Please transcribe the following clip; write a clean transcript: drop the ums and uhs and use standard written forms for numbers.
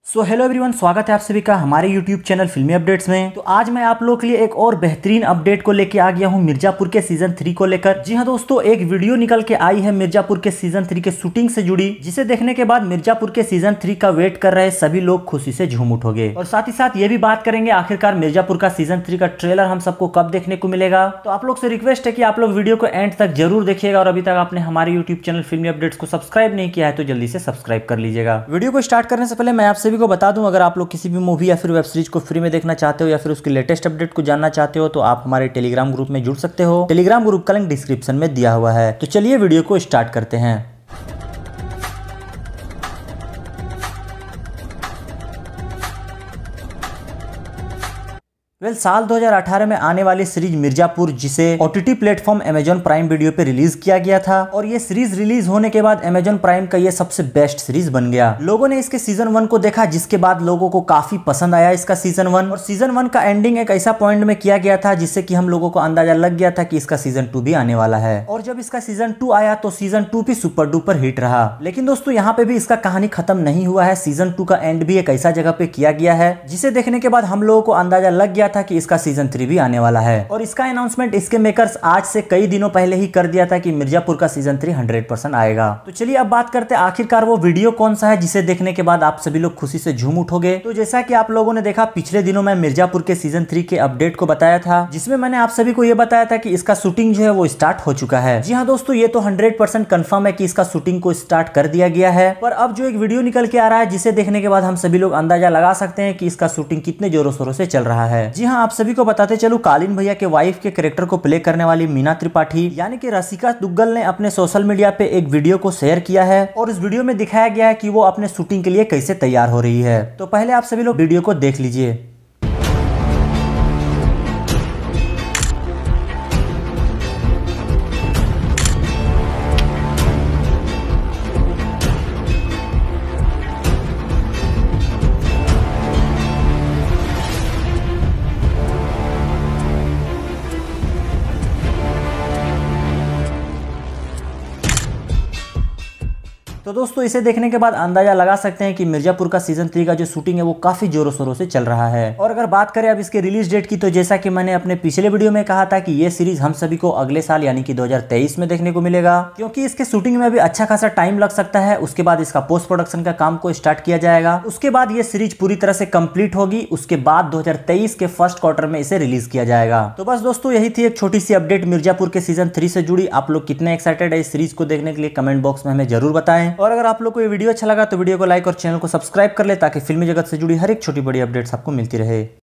Hello everyone, स्वागत है आप सभी का हमारे यूट्यूब चैनल फिल्मी अपडेट्स में। तो आज मैं आप लोगों के लिए एक और बेहतरीन अपडेट को लेके आ गया हूं मिर्जापुर के सीजन 3 को लेकर। जी हां दोस्तों, एक वीडियो निकल के आई है मिर्जापुर के सीजन 3 के शूटिंग से जुड़ी, जिसे देखने के बाद मिर्जापुर के सीजन 3 का वेट कर रहे सभी लोग खुशी से झूम उठोगे। और साथ ही साथ ये भी बात करेंगे आखिरकार मिर्जापुर का सीजन 3 का ट्रेलर हम सबको कब देखने को मिलेगा। तो आप लोग से रिक्वेस्ट है कि आप लोग वीडियो को एंड तक जरूर देखिएगा, और अभी तक आपने हमारे यूट्यूब चैनल फिल्मी अपडेट्स को सब्सक्राइब नहीं किया है तो जल्दी से सब्सक्राइब कर लीजिएगा। वीडियो को स्टार्ट करने से पहले मैं आप सभी को बता दूं, अगर आप लोग किसी भी मूवी या फिर वेब सीरीज को फ्री में देखना चाहते हो या फिर उसकी लेटेस्ट अपडेट को जानना चाहते हो तो आप हमारे टेलीग्राम ग्रुप में जुड़ सकते हो। टेलीग्राम ग्रुप का लिंक डिस्क्रिप्शन में दिया हुआ है। तो चलिए वीडियो को स्टार्ट करते हैं। साल 2018 में आने वाली सीरीज मिर्जापुर, जिसे OTT platform Amazon Prime Video पे रिलीज किया गया था, और ये सीरीज रिलीज होने के बाद अमेजॉन प्राइम का ये सबसे बेस्ट सीरीज बन गया। लोगों ने इसके सीजन 1 को देखा, जिसके बाद लोगों को काफी पसंद आया इसका सीजन 1। और सीजन 1 का एंडिंग एक ऐसा पॉइंट में किया गया था जिससे कि हम लोगों को अंदाजा लग गया था कि इसका सीजन 2 भी आने वाला है। और जब इसका सीजन 2 आया तो सीजन 2 भी सुपर डुपर हिट रहा। लेकिन दोस्तों, यहाँ पे भी इसका कहानी खत्म नहीं हुआ है। सीजन 2 का एंड भी एक ऐसा जगह पे किया गया है जिसे देखने के बाद हम लोगों को अंदाजा लग गया था कि इसका सीजन 3 भी आने वाला है। और इसका अनाउंसमेंट इसके मेकर्स आज से कई दिनों पहले ही कर दिया था कि मिर्जापुर का सीजन 3 100% आएगा। तो चलिए अब बात करते हैं आखिरकार वो वीडियो कौन सा है जिसे देखने के बाद आप सभी लोग खुशी से झूम उठोगे। तो जैसा कि आप लोगों ने देखा, पिछले दिनों मैं मिर्जापुर के सीजन 3 के अपडेट को बताया था, जिसमें मैंने आप सभी को यह बताया था कि इसका शूटिंग जो है वो स्टार्ट हो चुका है। जी हाँ दोस्तों, ये तो 100% कंफर्म है कि इसका शूटिंग को स्टार्ट कर दिया गया है। पर अब जो एक वीडियो निकल के आ रहा है जिसे देखने के बाद हम सभी लोग अंदाजा लगा सकते हैं कि इसका शूटिंग कितने जोरों शोरों से चल रहा है। जी हाँ, आप सभी को बताते चलो, कालीन भैया के वाइफ के कैरेक्टर को प्ले करने वाली मीना त्रिपाठी यानी कि रसिका दुग्गल ने अपने सोशल मीडिया पे एक वीडियो को शेयर किया है, और इस वीडियो में दिखाया गया है कि वो अपने शूटिंग के लिए कैसे तैयार हो रही है। तो पहले आप सभी लोग वीडियो को देख लीजिए। तो दोस्तों, इसे देखने के बाद अंदाजा लगा सकते हैं कि मिर्जापुर का सीजन 3 का जो शूटिंग है वो काफी जोरों शोरों से चल रहा है। और अगर बात करें अब इसके रिलीज डेट की, तो जैसा कि मैंने अपने पिछले वीडियो में कहा था कि ये सीरीज हम सभी को अगले साल यानी कि 2023 में देखने को मिलेगा, क्योंकि इसके शूटिंग में भी अच्छा खासा टाइम लग सकता है। उसके बाद इसका पोस्ट प्रोडक्शन का काम को स्टार्ट किया जाएगा। उसके बाद ये सीरीज पूरी तरह से कंप्लीट होगी। उसके बाद 2023 के फर्स्ट क्वार्टर में इसे रिलीज किया जाएगा। तो बस दोस्तों, यही थी एक छोटी सी अपडेट मिर्जापुर के सीजन 3 से जुड़ी। आप लोग कितने एक्साइटेड है इस सीरीज को देखने के लिए कमेंट बॉक्स में हमें जरूर बताएं। और अगर आप लोग को ये वीडियो अच्छा लगा तो वीडियो को लाइक और चैनल को सब्सक्राइब कर ले, ताकि फिल्मी जगत से जुड़ी हर एक छोटी बड़ी अपडेट्स आपको मिलती रहे।